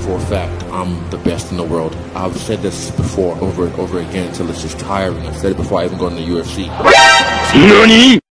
for a fact I'm the best in the world. I've said this before over and over again until it's just tiring. I've said it before I even go in the UFC. NANI?!